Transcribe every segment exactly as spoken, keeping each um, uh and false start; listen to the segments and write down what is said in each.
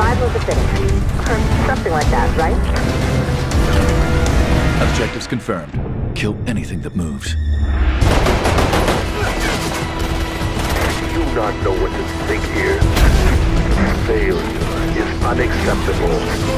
survival of the fittest. Something like that, right? Objectives confirmed. Kill anything that moves. Do you not know what to think here? Failure is unacceptable.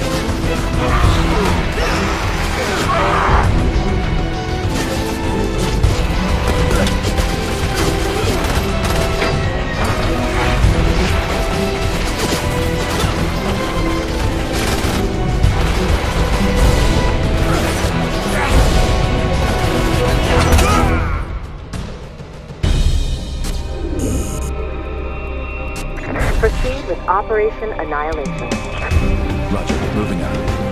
Proceed with Operation Annihilation. Roger, moving out.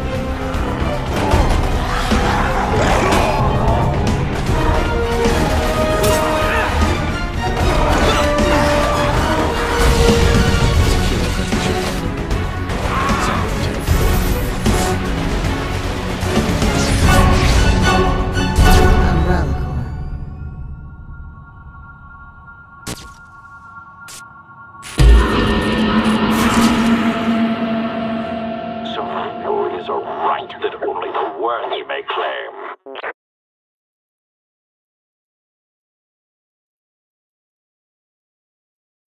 So is a right that only the worthy may claim.